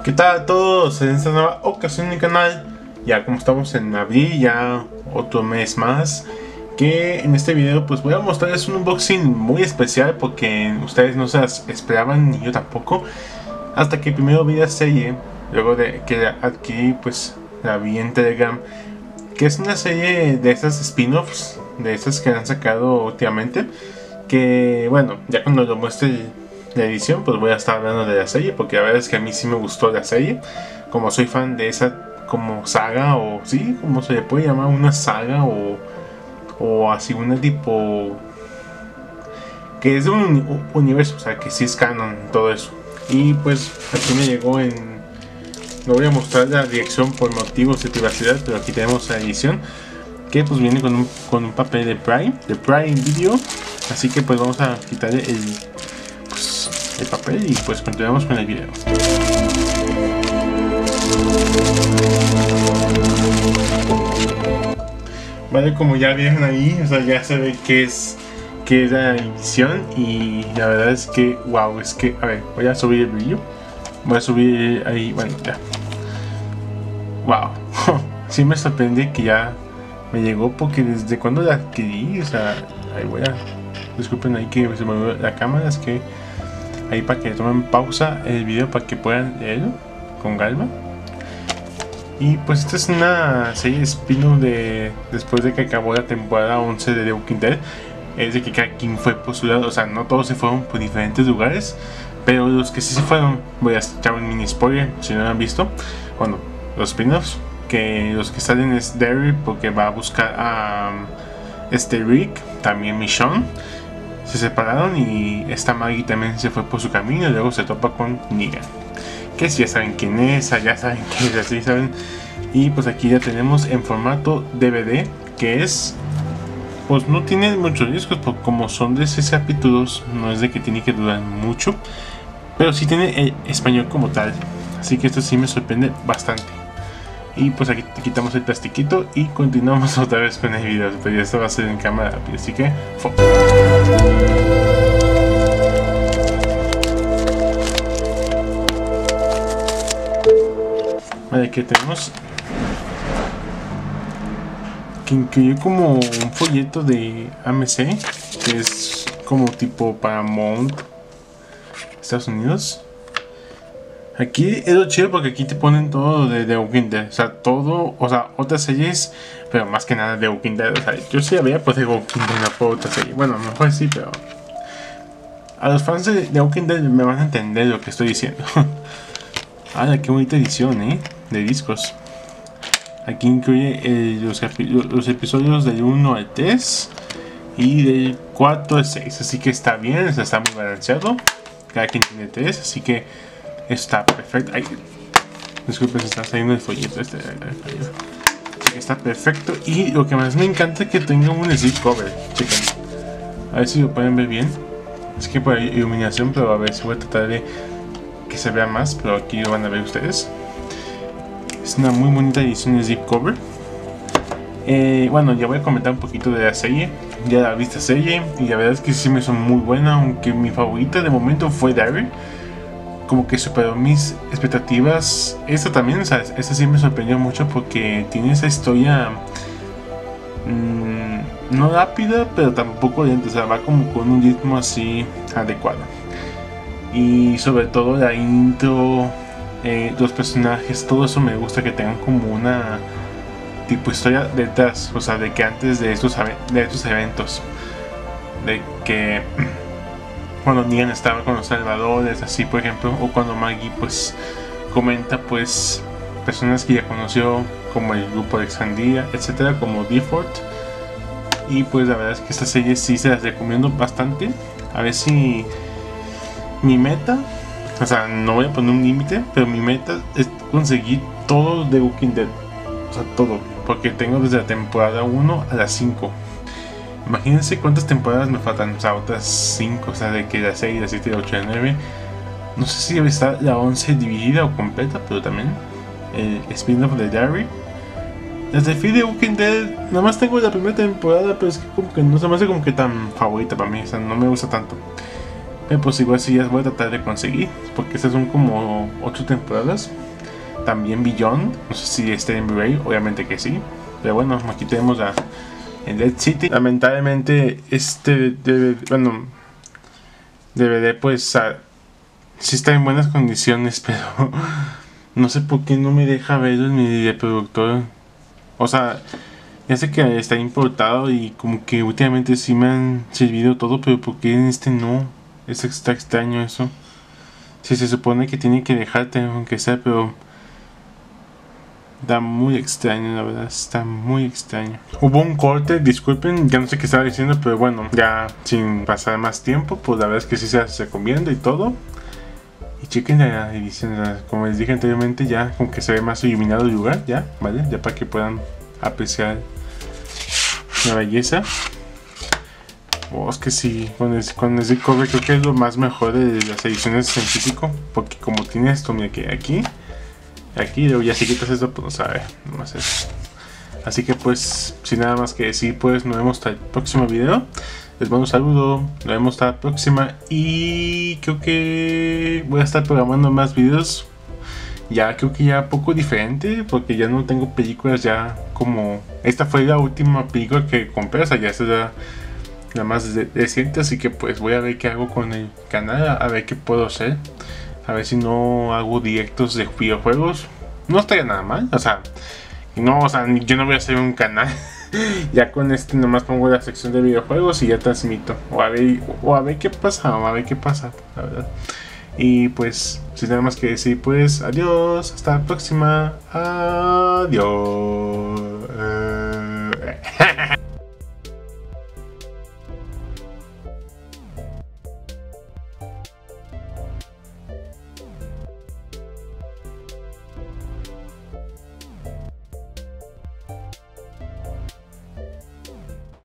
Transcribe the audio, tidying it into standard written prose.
¿Qué tal a todos? En esta nueva ocasión en mi canal, ya como estamos en abril, ya otro mes más, que en este video pues voy a mostrarles un unboxing muy especial porque ustedes no se las esperaban ni yo tampoco, hasta que primero vi la serie, luego de que adquirí pues la vi en Telegram, que es una serie de esas spin-offs, de esas que han sacado últimamente, que bueno, ya cuando lo muestre la edición pues voy a estar hablando de la serie, porque la verdad es que a mí sí me gustó la serie, como soy fan de esa como saga, o sí, como se le puede llamar, una saga o así, una tipo que es de un universo, o sea que sí es canon, todo eso. Y pues aquí me llegó en, no voy a mostrar la dirección por motivos de privacidad, pero aquí tenemos la edición que pues viene con un papel de Prime Video, así que pues vamos a quitarle el papel y pues continuamos con el video. Vale, como ya vieron ahí, o sea, ya se ve que es la edición, y la verdad es que wow, es que, a ver, voy a subir el brillo, voy a subir ahí, bueno, ya, wow. Sí me sorprende que ya me llegó, porque desde cuando la adquirí, o sea, ahí voy a, disculpen ahí que se me movió la cámara, es que ahí para que tomen pausa el video para que puedan leerlo con calma. Y pues esta es una serie de spin-off de después de que acabó la temporada 11 de The Walking Dead. Es de que cada quien fue postulado, o sea, no todos se fueron por diferentes lugares, pero los que sí se fueron, voy a echar un mini spoiler si no lo han visto. Bueno, los spin-offs, que los que salen es Daryl porque va a buscar a Rick, también Michonne. Se separaron y esta Maggie también se fue por su camino, y luego se topa con Negan, que si ya saben quién es, ya saben quién es, así saben. Y pues aquí ya tenemos en formato DVD, que es, pues no tiene muchos discos, porque como son de 6 capítulos, no es de que tiene que durar mucho, pero sí tiene el español como tal, así que esto sí me sorprende bastante. Y pues aquí quitamos el plastiquito y continuamos otra vez con el video, pero esto va a ser en cámara rápida, así que vale, aquí tenemos, que incluye como un folleto de AMC, que es como tipo Paramount Estados Unidos. Aquí es lo chido porque aquí te ponen todo lo de The Walking Dead, o sea, todo, o sea, otras series, pero más que nada The Walking Dead. O sea, yo sí había pues The Walking Dead, no por otra serie, bueno, a lo mejor sí, pero a los fans de The Walking Dead me van a entender lo que estoy diciendo. Ah, qué bonita edición, de discos. Aquí incluye los episodios del 1 al 3 y del 4 al 6, así que está bien, está muy balanceado. Cada quien tiene 3, así que está perfecto. Ay, disculpen, se está saliendo el folleto así que está perfecto. Y lo que más me encanta es que tenga un zip cover. Chequen, a ver si lo pueden ver bien. Es que por iluminación, pero a ver si voy a tratar de que se vea más, pero aquí lo van a ver ustedes. Es una muy bonita edición de zip cover. Bueno, ya voy a comentar un poquito de la serie. Ya la vi esta serie y la verdad es que sí me hizo muy buena, aunque mi favorita de momento fue Daryl. Como que superó mis expectativas. Esta también, o sea, esta sí me sorprendió mucho porque tiene esa historia no rápida, pero tampoco lenta, o sea, va como con un ritmo así adecuado. Y sobre todo la intro, los personajes, todo eso me gusta que tengan como una tipo historia detrás, o sea, de que antes de estos eventos, de que cuando Negan estaba con los salvadores, así por ejemplo, o cuando Maggie pues comenta pues personas que ya conoció, como el grupo de Alexandria, etcétera, como Default. Y pues la verdad es que esta serie sí se las recomiendo bastante. A ver si mi meta, o sea, no voy a poner un límite, pero mi meta es conseguir todo de Walking Dead, o sea, todo, porque tengo desde la temporada 1 a la 5. Imagínense cuántas temporadas me faltan, o sea, otras 5, o sea, de que la 6, la 7, la 8, la 9. No sé si debe estar la 11 dividida o completa, pero también el spin-off de Daryl. Desde Fear the Walking Dead, nada más tengo la primera temporada, pero es que como que no se me hace como que tan favorita para mí, o sea, no me gusta tanto. Pero pues igual sí las voy a tratar de conseguir, porque estas son como 8 temporadas. También Beyond, no sé si está en Blu-ray, obviamente que sí. Pero bueno, aquí tenemos en Dead City. Lamentablemente DVD pues sí está en buenas condiciones, pero no sé por qué no me deja verlo en mi reproductor. O sea, ya sé que está importado y como que últimamente sí me han servido todo, pero ¿por qué en este no? Está extraño eso. Si se supone que tiene que dejarte, aunque sea, pero está muy extraño, la verdad, está muy extraño. Hubo un corte, disculpen, ya no sé qué estaba diciendo, pero bueno, ya sin pasar más tiempo, pues la verdad es que sí se recomienda y todo. Y chequen la edición, como les dije anteriormente, ya con que se ve más iluminado el lugar, ya, ¿vale? Ya para que puedan apreciar la belleza. Es que sí, con el cover creo que es lo más mejor de las ediciones en físico, porque como tiene esto, mira que aquí, luego ya si quitas esto, pues no sabe, nomás eso. Así que pues, sin nada más que decir, pues nos vemos hasta el próximo video. Les mando un saludo, nos vemos hasta la próxima y creo que voy a estar programando más videos. Ya creo que ya poco diferente, porque ya no tengo películas ya como... Esta fue la última película que compré, o sea, ya será la más reciente, así que pues voy a ver qué hago con el canal, a ver qué puedo hacer. A ver si no hago directos de videojuegos. No estaría nada mal, o sea, yo no voy a hacer un canal. Ya con este nomás pongo la sección de videojuegos y ya transmito. O a ver qué pasa, la verdad. Y pues, sin nada más que decir, pues adiós, hasta la próxima. Adiós.